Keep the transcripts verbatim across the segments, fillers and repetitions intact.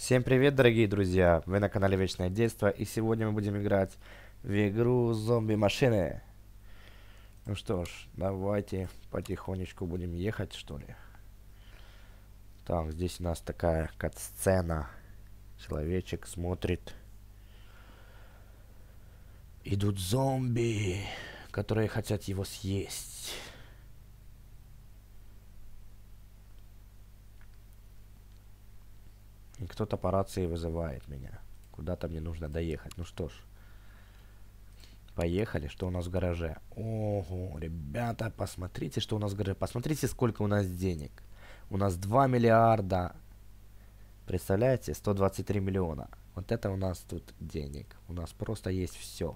Всем привет, дорогие друзья! Вы на канале Вечное Детство, и сегодня мы будем играть в игру зомби-машины. Ну что ж, давайте потихонечку будем ехать, что ли. Так, здесь у нас такая кат-сцена. Человечек смотрит. Идут зомби, которые хотят его съесть. И кто-то по рации вызывает меня. Куда-то мне нужно доехать. Ну что ж. Поехали. Что у нас в гараже? Ого, ребята, посмотрите, что у нас в гараже. Посмотрите, сколько у нас денег. У нас два миллиарда. Представляете? сто двадцать три миллиона. Вот это у нас тут денег. У нас просто есть все.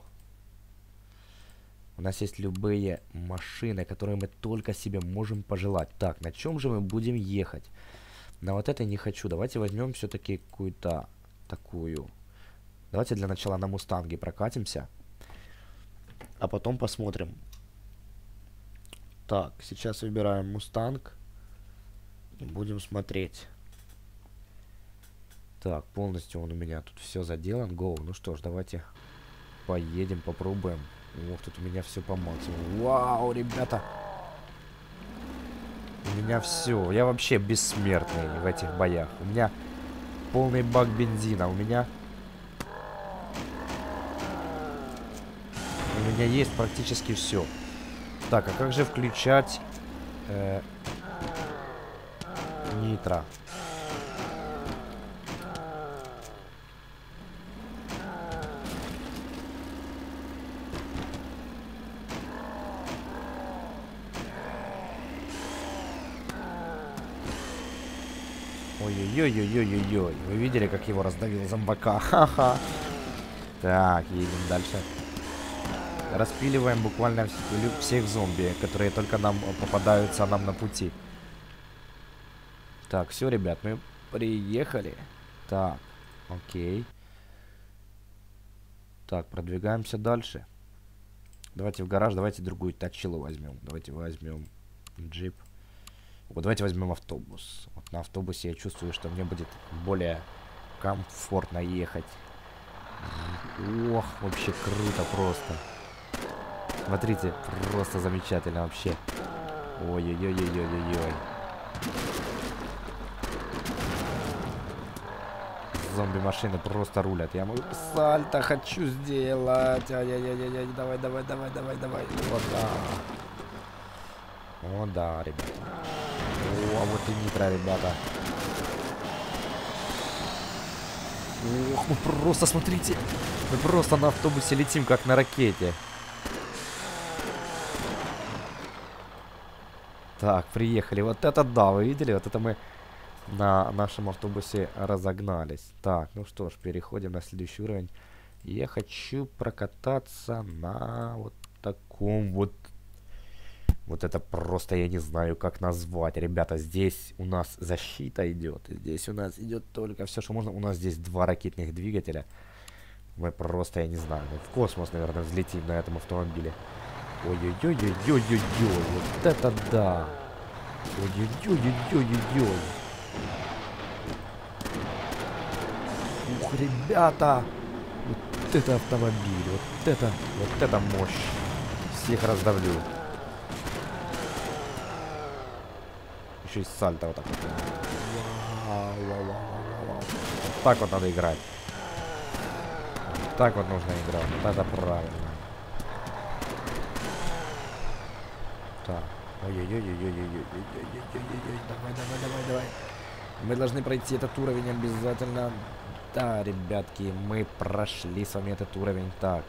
У нас есть любые машины, которые мы только себе можем пожелать. Так, на чем же мы будем ехать? На вот это не хочу. Давайте возьмем все-таки какую-то такую. Давайте для начала на Мустанге прокатимся. А потом посмотрим. Так, сейчас выбираем Мустанг. И будем смотреть. Так, полностью он у меня тут все заделан. Go. Ну что ж, давайте поедем, попробуем. Ох, тут у меня все по максимуму. Вау, ребята. У меня все. Я вообще бессмертный в этих боях. У меня полный бак бензина. У меня... У меня есть практически все. Так, а как же включать э, нитро? Ой-ой-ой-ой-ой-ой-ой. Вы видели, как его раздавил зомбака? Ха-ха. Так, едем дальше. Распиливаем буквально всех зомби, которые только нам попадаются нам на пути. Так, все, ребят, мы приехали. Так, окей. Так, продвигаемся дальше. Давайте в гараж, давайте другую тачилу возьмем. Давайте возьмем джип. Вот давайте возьмем автобус. Вот на автобусе я чувствую, что мне будет более комфортно ехать. Ох, вообще круто просто. Смотрите, просто замечательно вообще. Ой-ой-ой-ой-ой-ой-ой. Зомби-машины просто рулят. Я могу сальто хочу сделать. Ай-яй-яй-яй. Давай, давай, давай, давай, давай. Вот да. О, да, ребята. О, вот и нитро, ребята. Ох, мы просто, смотрите. Мы просто на автобусе летим, как на ракете. Так, приехали. Вот это да, вы видели? Вот это мы на нашем автобусе разогнались. Так, ну что ж, переходим на следующий уровень. Я хочу прокататься на вот таком вот... Вот это просто я не знаю, как назвать. Ребята, здесь у нас защита идет. Здесь у нас идет только все, что можно. У нас здесь два ракетных двигателя. Мы просто, я не знаю, мы в космос, наверное, взлетим на этом автомобиле. Ой-ой-ой-ой-ой-ой-ой. Вот это да. Ой-ой-ой-ой-ой-ой. Ух, ребята. Вот это автомобиль. Вот это, вот это мощь. Всех раздавлю. Еще и сальто вот так вот. Вау, вау, вау, вау. Вот так вот надо играть. Вот так вот нужно играть. Вот это правильно. Так. Ой-ой-ой-ой-ой-ой-ой-ой-ой-ой-ой-ой-ой. Давай, давай, давай, давай. Мы должны пройти этот уровень обязательно. Да, ребятки, мы прошли с вами этот уровень. Так.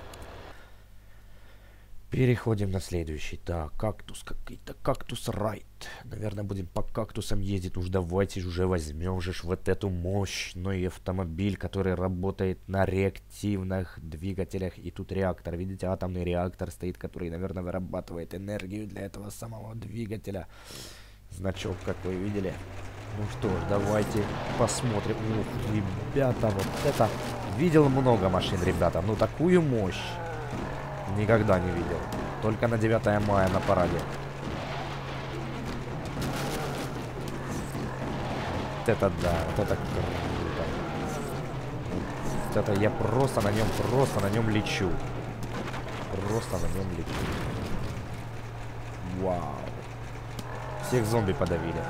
Переходим на следующий. Так, кактус какой-то. Кактус райд. Наверное, будем по кактусам ездить. Уж давайте уже возьмем же вот эту мощный автомобиль, который работает на реактивных двигателях. И тут реактор. Видите, атомный реактор стоит, который, наверное, вырабатывает энергию для этого самого двигателя. Значок, как вы видели. Ну что ж, давайте посмотрим. Ух, ребята, вот это... Видел много машин, ребята. Ну, такую мощь никогда не видел. Только на девятое мая на параде. Вот это да, вот это круто. Вот это я просто на нем, просто на нем лечу. Просто на нем лечу. Вау. Всех зомби подавили.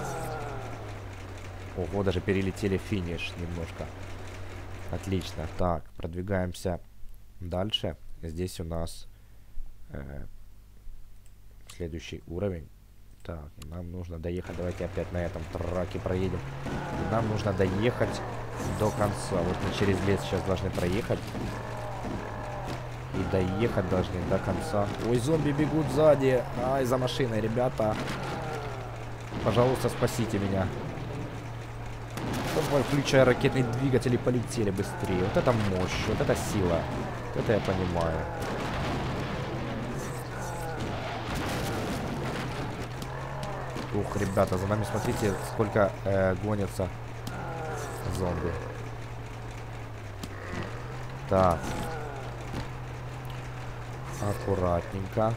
Ого, даже перелетели финиш немножко. Отлично. Так, продвигаемся дальше. Здесь у нас э, следующий уровень. Так, нам нужно доехать. Давайте опять на этом траке проедем. И нам нужно доехать до конца. Вот мы через лес сейчас должны проехать. И доехать должны до конца. Ой, зомби бегут сзади. Ай, за машиной, ребята. Пожалуйста, спасите меня. Давай, включая ракетный двигатель и полетели быстрее. Вот это мощь, вот это сила. Вот это я понимаю. Ух, ребята, за нами смотрите, сколько э, гонятся зомби. Так. Аккуратненько.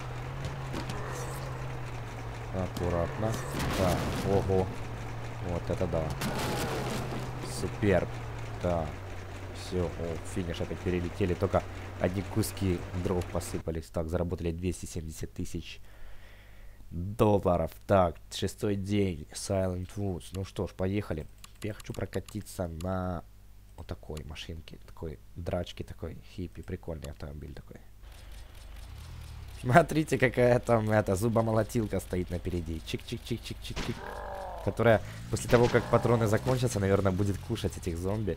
Аккуратно. Так, ого. Вот это да. Супер. Так. Все, о, финиш опять перелетели. Только одни куски дров посыпались. Так, заработали двести семьдесят тысяч долларов. Так, шестой день. Silent Woods. Ну что ж, поехали. Я хочу прокатиться на вот такой машинке. Такой драчки, такой хиппи. Прикольный автомобиль такой. Смотрите, какая там эта зубомолотилка стоит напереди. Чик-чик-чик-чик-чик-чик. Которая после того, как патроны закончатся, наверное, будет кушать этих зомби.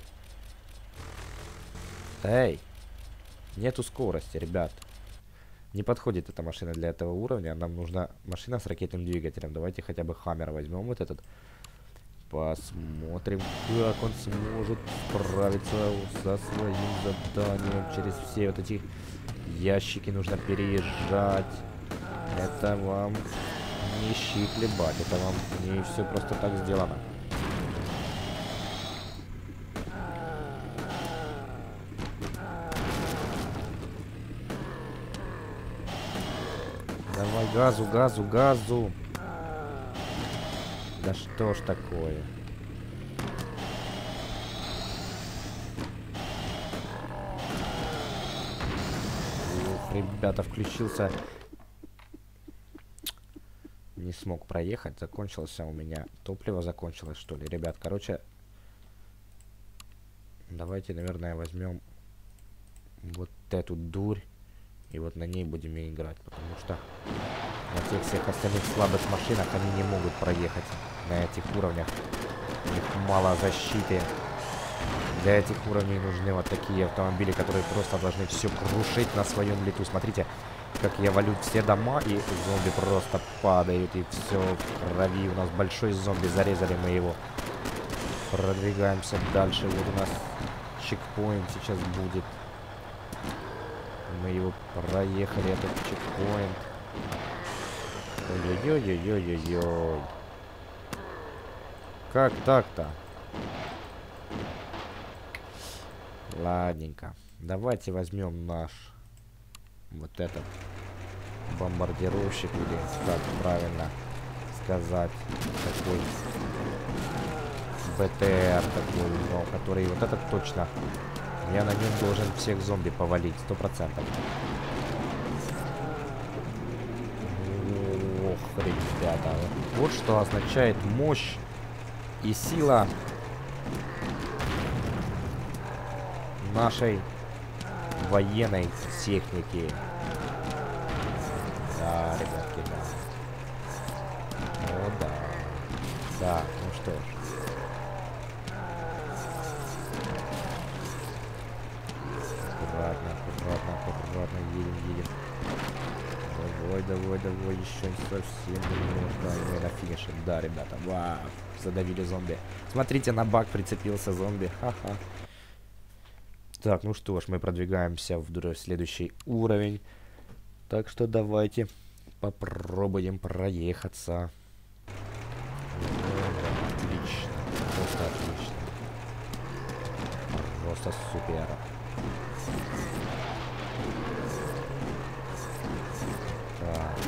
Эй! Нету скорости, ребят. Не подходит эта машина для этого уровня. Нам нужна машина с ракетным двигателем. Давайте хотя бы Хаммер возьмем вот этот. Посмотрим, как он сможет справиться со своим заданием. Через все вот эти ящики нужно переезжать. Это вам не щи хлебать. Это вам не все просто так сделано. Давай газу, газу, газу. Да что ж такое? Ух, ребята, включился. Не смог проехать. Закончился у меня. Топливо закончилось, что ли? Ребят, короче. Давайте, наверное, возьмем вот эту дурь. И вот на ней будем и играть. Потому что на тех всех остальных слабых машинах они не могут проехать. На этих уровнях у них мало защиты. Для этих уровней нужны вот такие автомобили, которые просто должны все крушить на своем лету. Смотрите, как я валю все дома, и зомби просто падают, и все в крови. У нас большой зомби, зарезали мы его. Продвигаемся дальше. Вот у нас чекпоинт сейчас будет. Мы его проехали, этот чекпоинт. Ой-ой-ой-ой-ой-ой. Как так-то? Ладненько. Давайте возьмем наш вот этот бомбардировщик, или как правильно сказать, такой БТР такой, но который вот этот точно. Я на нем должен всех зомби повалить, сто процентов. Ох, ребята. Вот что означает мощь и сила нашей военной техники. Да, ребятки, да. О, да. Да, ну что ж. Аккуратно, аккуратно, аккуратно, едем, едем. Давай, давай, давай, еще совсем немножко. Мы на финише. Да, ребята, вау, задавили зомби. Смотрите, на бак прицепился зомби. Ха-ха. Так, ну что ж, мы продвигаемся в следующий уровень. Так что давайте попробуем проехаться. Отлично, просто отлично. Просто супер. Так.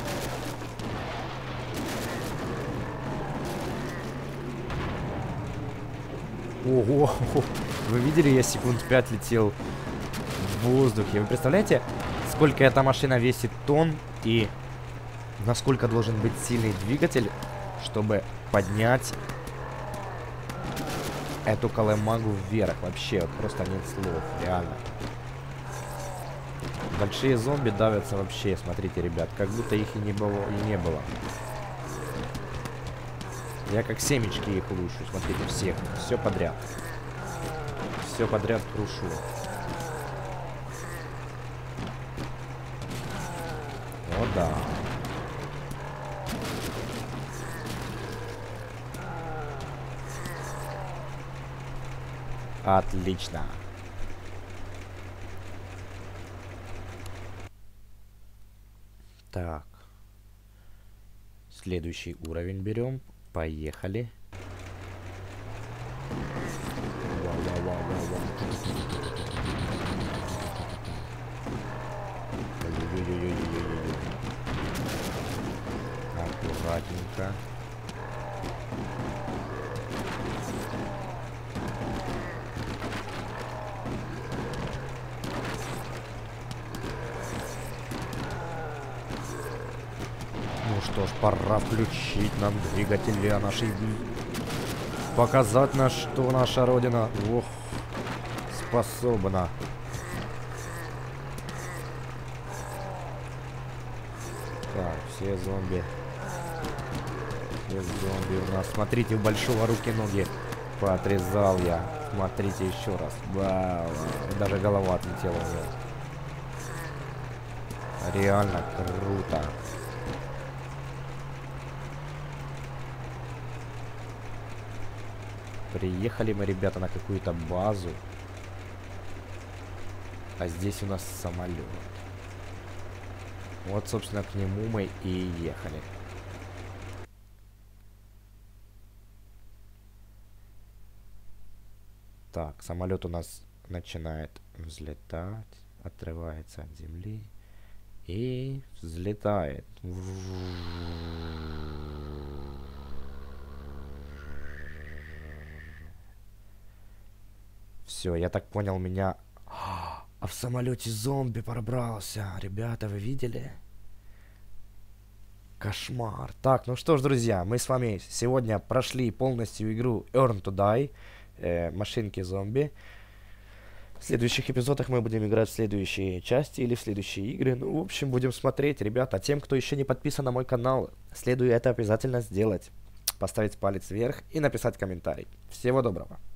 Ого, вы видели, я секунд пять летел в воздухе. Вы представляете, сколько эта машина весит тонн и насколько должен быть сильный двигатель, чтобы поднять эту колымагу вверх? Вообще, вот просто нет слов, реально. Большие зомби давятся вообще, смотрите, ребят, как будто их и не было, и не было. Я как семечки их лушу, смотрите, всех, все подряд. Все подряд крушу. О, да. Отлично. Так. Следующий уровень берем. Поехали. Аккуратненько. Ну что ж, пора включить нам двигатели нашей... Показать, на что наша родина, ох, способна. Так, все зомби. Все зомби у нас. Смотрите, у большого руки-ноги поотрезал я. Смотрите еще раз. Вау, даже голова отлетела у него. Реально круто. Приехали мы, ребята, на какую-то базу. А здесь у нас самолет. Вот, собственно, к нему мы и ехали. Так, самолет у нас начинает взлетать, отрывается от земли и взлетает. Все, я так понял, меня... А в самолете зомби пробрался. Ребята, вы видели? Кошмар. Так, ну что ж, друзья, мы с вами сегодня прошли полностью игру Earn to Die. Э, машинки зомби. В следующих эпизодах мы будем играть в следующие части или в следующие игры. Ну, в общем, будем смотреть, ребята. Тем, кто еще не подписан на мой канал, следует это обязательно сделать. Поставить палец вверх и написать комментарий. Всего доброго.